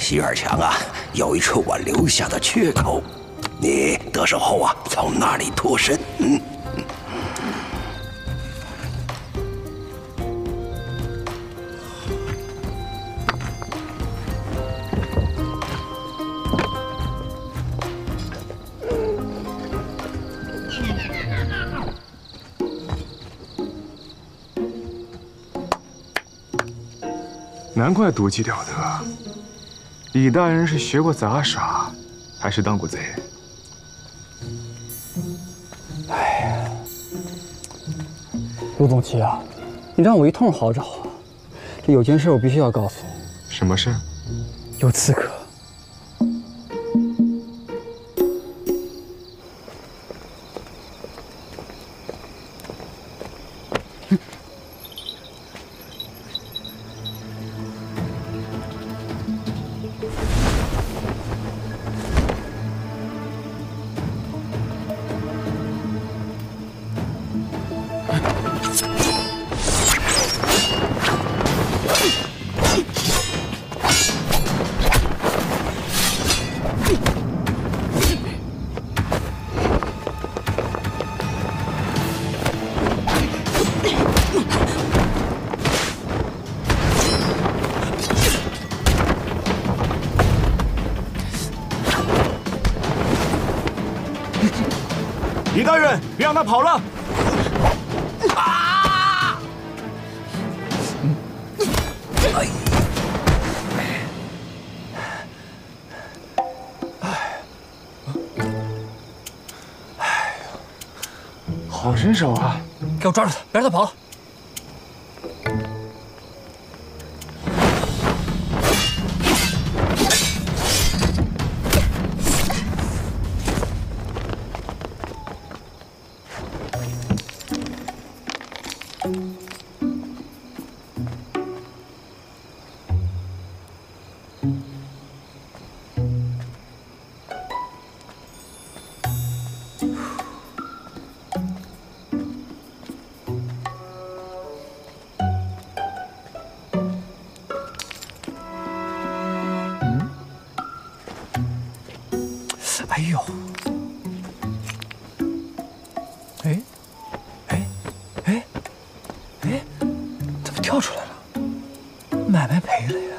西院墙啊，有一处我留下的缺口，你得手后啊，从那里脱身。 难怪毒计了得，李大人是学过杂耍，还是当过贼？ 哎呀，陆总旗啊，你让我一通好找啊！这有件事我必须要告诉你。 什么事？ 有刺客。 李大人，别让他跑了！好身手啊！ 给我抓住他，别让他跑了！哎呦，哎，怎么跳出来了？买卖赔了呀！